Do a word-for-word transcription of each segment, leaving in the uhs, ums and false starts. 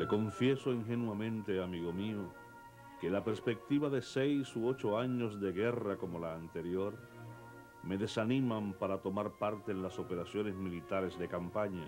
Le confieso ingenuamente, amigo mío, que la perspectiva de seis u ocho años de guerra como la anterior me desaniman para tomar parte en las operaciones militares de campaña.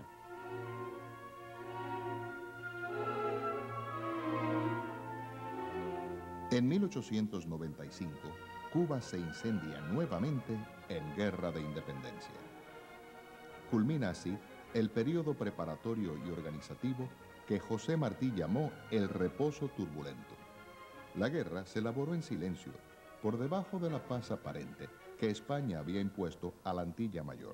En mil ochocientos noventa y cinco, Cuba se incendia nuevamente en Guerra de Independencia. Culmina así el periodo preparatorio y organizativo que José Martí llamó el reposo turbulento. La guerra se elaboró en silencio, por debajo de la paz aparente que España había impuesto a la Antilla Mayor.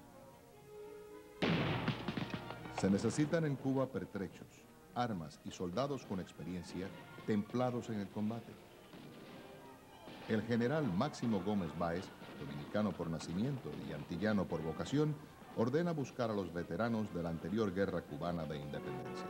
Se necesitan en Cuba pertrechos, armas y soldados con experiencia templados en el combate. El general Máximo Gómez Báez, dominicano por nacimiento y antillano por vocación, ordena buscar a los veteranos de la anterior guerra cubana de independencia.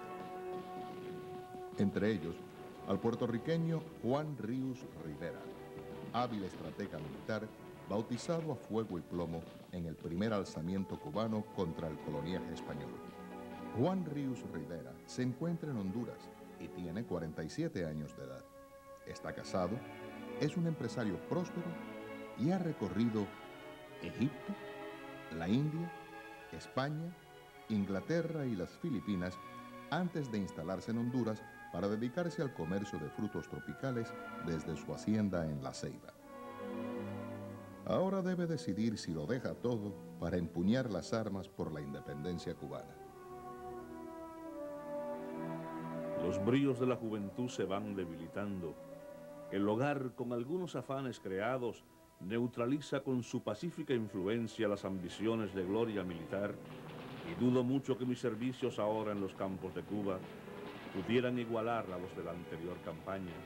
Entre ellos, al puertorriqueño Juan Ríos Rivera, hábil estratega militar, bautizado a fuego y plomo en el primer alzamiento cubano contra el coloniaje español. Juan Ríos Rivera se encuentra en Honduras y tiene cuarenta y siete años de edad. Está casado, es un empresario próspero y ha recorrido Egipto, la India, España, Inglaterra y las Filipinas antes de instalarse en Honduras para dedicarse al comercio de frutos tropicales desde su hacienda en La Ceiba. Ahora debe decidir si lo deja todo para empuñar las armas por la independencia cubana. Los bríos de la juventud se van debilitando. El hogar, con algunos afanes creados, neutraliza con su pacífica influencia las ambiciones de gloria militar, y dudo mucho que mis servicios ahora en los campos de Cuba pudieran igualar a los de la anterior campaña.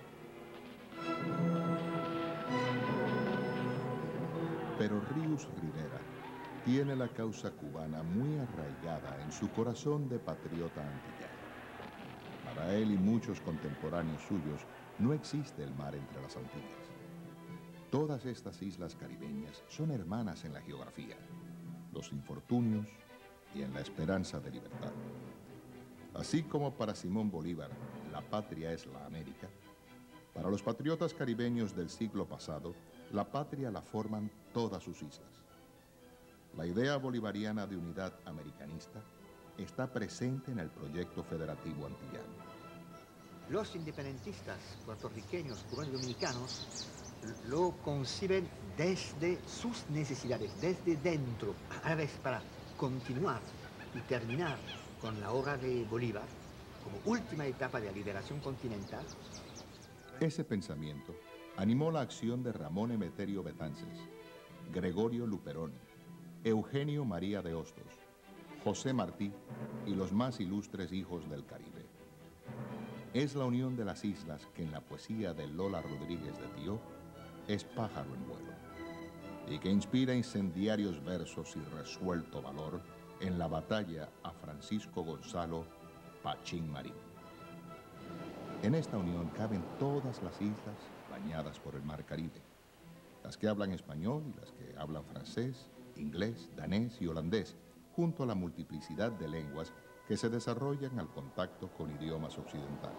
Pero Ríos Rivera tiene la causa cubana muy arraigada en su corazón de patriota antillano. Para él y muchos contemporáneos suyos, no existe el mar entre las Antillas. Todas estas islas caribeñas son hermanas en la geografía, los infortunios y en la esperanza de libertad. Así como para Simón Bolívar la patria es la América, para los patriotas caribeños del siglo pasado, la patria la forman todas sus islas. La idea bolivariana de unidad americanista está presente en el proyecto federativo antillano. Los independentistas puertorriqueños, cubanos y dominicanos lo conciben desde sus necesidades, desde dentro, a la vez para continuar y terminar con la obra de Bolívar como última etapa de la liberación continental. Ese pensamiento animó la acción de Ramón Emeterio Betances, Gregorio Luperón, Eugenio María de Hostos, José Martí y los más ilustres hijos del Caribe. Es la unión de las islas que en la poesía de Lola Rodríguez de Tío es pájaro en vuelo, y que inspira incendiarios versos y resuelto valor en la batalla a Francisco Gonzalo Pachín Marín. En esta unión caben todas las islas bañadas por el mar Caribe, las que hablan español y las que hablan francés, inglés, danés y holandés, junto a la multiplicidad de lenguas que se desarrollan al contacto con idiomas occidentales.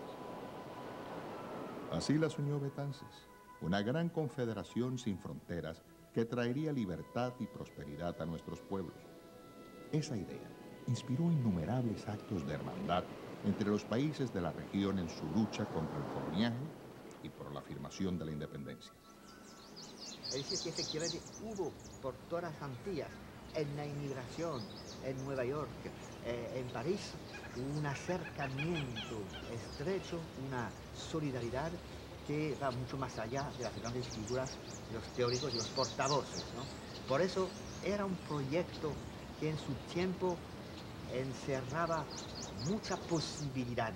Así las unió Betances, una gran confederación sin fronteras que traería libertad y prosperidad a nuestros pueblos. Esa idea inspiró innumerables actos de hermandad entre los países de la región en su lucha contra el coloniaje y por la afirmación de la independencia. Es decir, que efectivamente hubo por todas las Antillas, en la inmigración, en Nueva York, eh, en París, un acercamiento estrecho, una solidaridad que va mucho más allá de las grandes figuras, los teóricos y los portavoces, ¿no? Por eso era un proyecto que en su tiempo encerraba mucha posibilidad.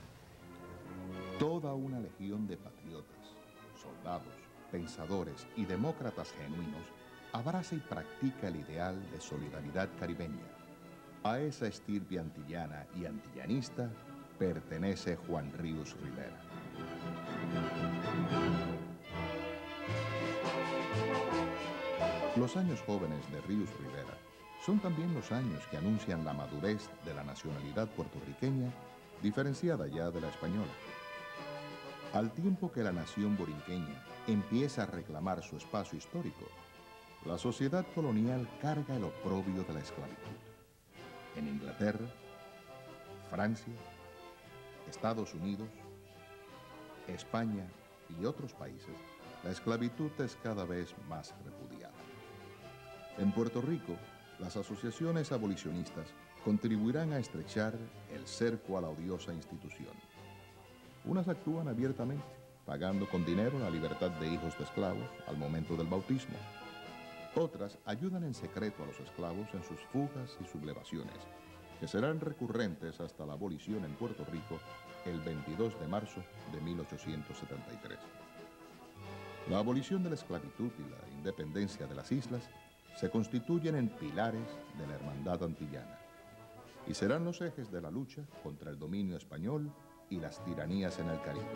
Toda una legión de patriotas, soldados, pensadores y demócratas genuinos abraza y practica el ideal de solidaridad caribeña. A esa estirpe antillana y antillanista pertenece Juan Ríos Rivera. Los años jóvenes de Ríos Rivera son también los años que anuncian la madurez de la nacionalidad puertorriqueña diferenciada ya de la española. Al tiempo que la nación borinqueña empieza a reclamar su espacio histórico, la sociedad colonial carga el oprobio de la esclavitud. En Inglaterra, Francia, Estados Unidos, España y otros países, la esclavitud es cada vez más repudiada. En Puerto Rico, las asociaciones abolicionistas contribuirán a estrechar el cerco a la odiosa institución. Unas actúan abiertamente, pagando con dinero la libertad de hijos de esclavos al momento del bautismo. Otras ayudan en secreto a los esclavos en sus fugas y sublevaciones, que serán recurrentes hasta la abolición en Puerto Rico el veintidós de marzo de mil ochocientos setenta y tres. La abolición de la esclavitud y la independencia de las islas se constituyen en pilares de la hermandad antillana y serán los ejes de la lucha contra el dominio español y las tiranías en el Caribe.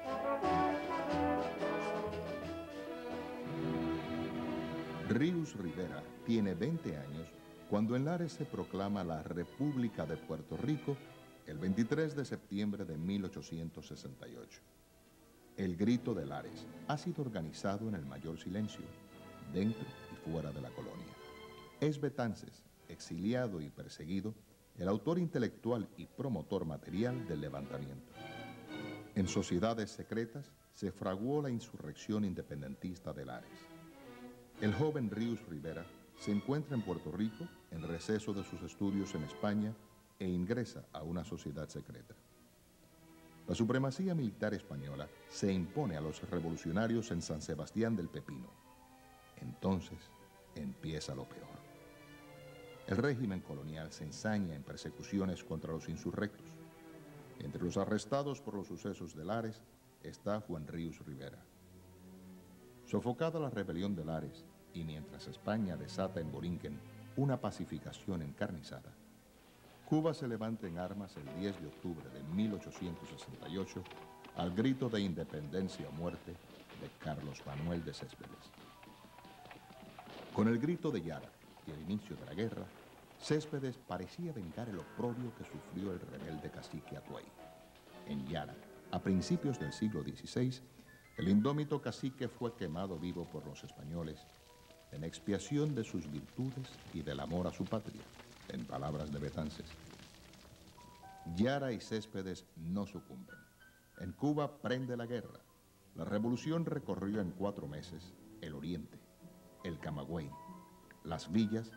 Ríos Rivera tiene veinte años cuando en Lares se proclama la República de Puerto Rico el veintitrés de septiembre de mil ochocientos sesenta y ocho. El Grito de Lares ha sido organizado en el mayor silencio, dentro y fuera de la colonia. Es Betances, exiliado y perseguido, el autor intelectual y promotor material del levantamiento. En sociedades secretas se fraguó la insurrección independentista de Lares. El joven Ríos Rivera se encuentra en Puerto Rico en receso de sus estudios en España e ingresa a una sociedad secreta. La supremacía militar española se impone a los revolucionarios en San Sebastián del Pepino. Entonces empieza lo peor. El régimen colonial se ensaña en persecuciones contra los insurrectos. Entre los arrestados por los sucesos de Lares está Juan Ríos Rivera. Sofocada la rebelión de Lares y mientras España desata en Borinquen una pacificación encarnizada, Cuba se levanta en armas el diez de octubre de mil ochocientos sesenta y ocho al grito de independencia o muerte de Carlos Manuel de Céspedes. Con el grito de Yara y el inicio de la guerra, Céspedes parecía vengar el oprobio que sufrió el rebelde cacique Atuey. En Yara, a principios del siglo dieciséis, el indómito cacique fue quemado vivo por los españoles en expiación de sus virtudes y del amor a su patria, en palabras de Betances. Yara y Céspedes no sucumben. En Cuba prende la guerra. La revolución recorrió en cuatro meses el oriente, el Camagüey, las villas